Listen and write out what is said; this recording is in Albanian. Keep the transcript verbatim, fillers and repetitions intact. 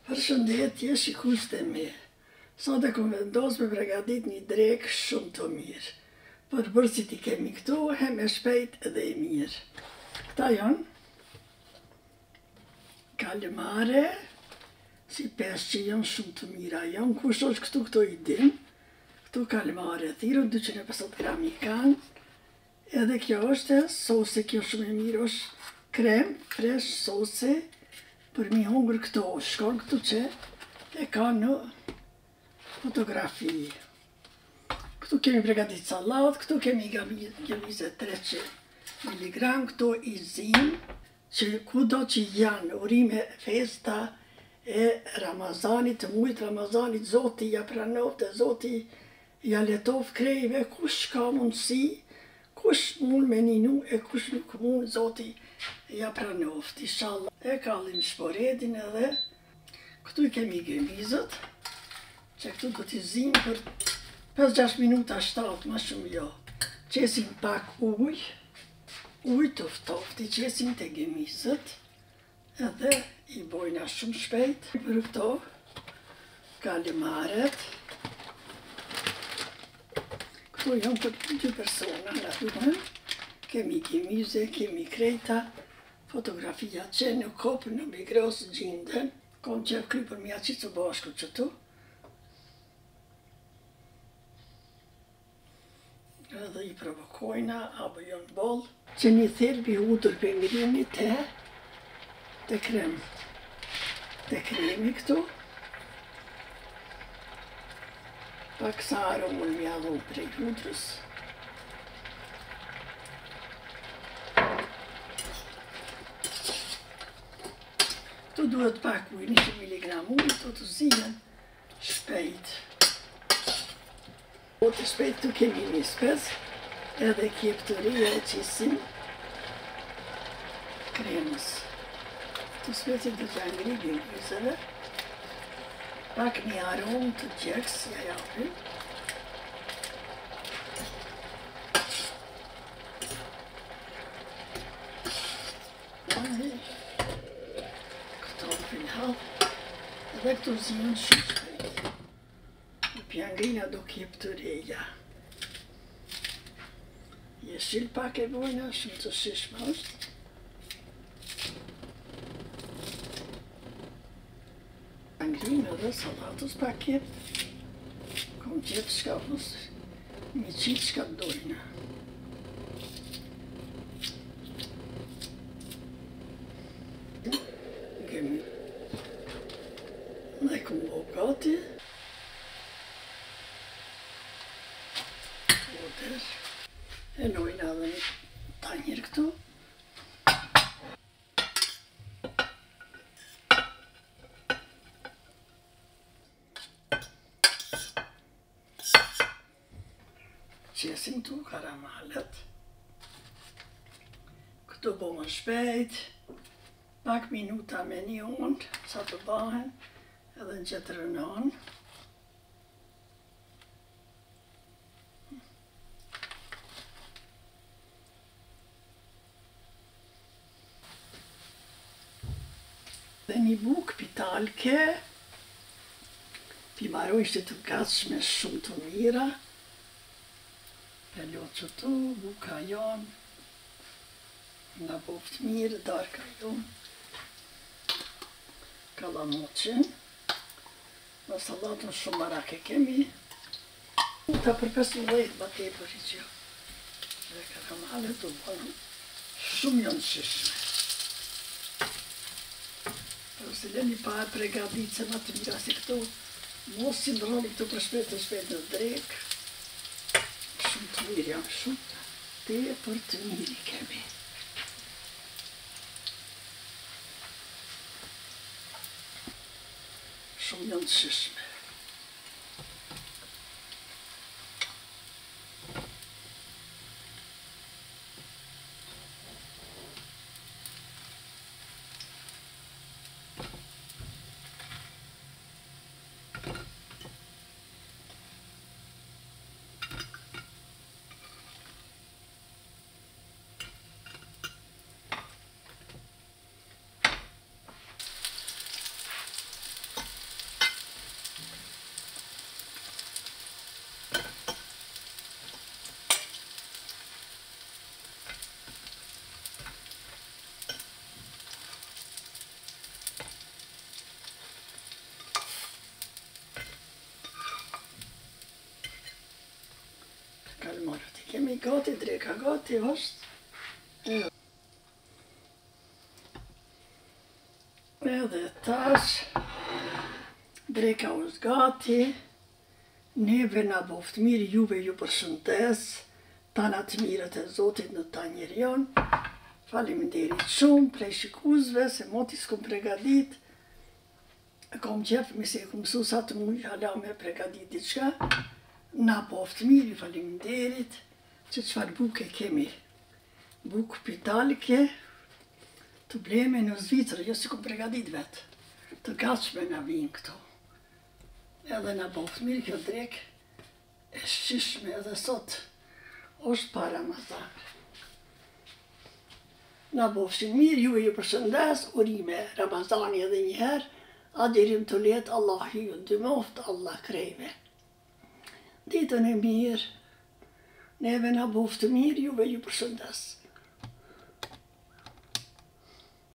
Përshëndetje, shikues e mi. Sot e kom vendos me pregadit një drekë shumë të mirë. Për bërësit i kemi këtu, hem e shpejt edhe i mirë. Këta janë kalimare, si pesë që janë shumë të mira. Janë kush është këtu këto i din. Këtu kalimare thirën, dyqin e pesëdhjetë gram i kanë. Edhe kjo është sose, kjo shumë e mirë, është krem, fresh sose, për mi hungër këto, shkon këtu që e ka në fotografi. Këtu kemi pregatit salat, këtu kemi gjevizet treqind miligram, këtu i zim, që kudo që janë urime festa e Ramazanit, të mujt Ramazanit, Zoti ja pranoft e Zoti ja letoft krejve, kush ka mundësi, kush mund me ninu e kush nuk mund, Zoti ja pranoft, inshallah. E kallim shporedin edhe, këtu i kemi gjevizet, që këtu do t'i zim për pesë gjashtë minuta, shtatë, ma shumë jo. Qesim pak uj, uj të ftofti, qesim të gjevizet, edhe i bojna shumë shpejt. Për këto kalimaret, këtu janë për dy persona, në duhen, kemi gjemize, kemi krejta, fotografia që në kopë në Migros gjinden, kom që kry për mja qitë të bashku që tu. Edhe i provokojna, apo janë bol, që një thelbi udër për ngrimi të, të krem, të kremi këtu. Pak sa aromën mja dhu prej udrës. Tu duhet pak uj, njëzet miligram uj, tu të zihen shpejt. O të shpejt tu kemi një spes, edhe kjeptëria e qisim kremës. Tu spesit dhe të angribin gjizëve, pak një aromë të gjeks, ja japim. Dhe këtu zinë shumë shpejt. Në pjangrina do kjep të reja. Jeshil pak e bojna, shumë të shishma është. Pjangrina dhe salatus pak kjep. Kom qep shka fusë, një qitë shka dojna. Ne kom bo gati. Oder. E nojna dhe një tanjir këtu. Qesim tu karamalet. Këtu bo më shpejt. Pak minuta me një unë, sa të bahen. Edhe në qëtë rënon. Dhe një buk pitalke, pimarojshtë të gatshme shumë të mira. Pelo që tu, buka jonë, nga boft mirë, darka jonë. Kalamoqin. Në salatën shumë marake kemi. Ta për pesëmbëdhjetë ma tepër i që. Dhe karamalet të bënë shumë janë shishme. Për se le një parë pregadit se ma të mira si këtu. Mos si ndroni këtu për shpet të shpet në drek. Shumë të mirë janë, shumë tepër të mirë i kemi. Shumë janë të shishme. kemi gati, dreka gati është. Edhe tash, dreka është gati, neve na boft mirë, juve ju përshëndes, tana të mirët e Zotit në ta njerion. Faleminderit shumë prej shikuesve se moti s'kom pregadit. Kom qef, mi se kom mësu sa të mujë hala me pregadit diçka. Na boft mirë, faleminderit, që qëfar buke kemi. Buk pitalike, të bleme në Zvicrë, jo si kom pregadit vetë. Të gatshme na vinë këto. Edhe na boft mirë kjo drek, e shqishme edhe sot, është para Ramazan. Na bofshin mirë, ju e ju përshëndes, urime Ramazani edhe njëherë, adjerim të letë, Allah ju ndëmoft, Allah krejve. Ditën e mirë, neve na boftë mirë, juve ju përshëndes.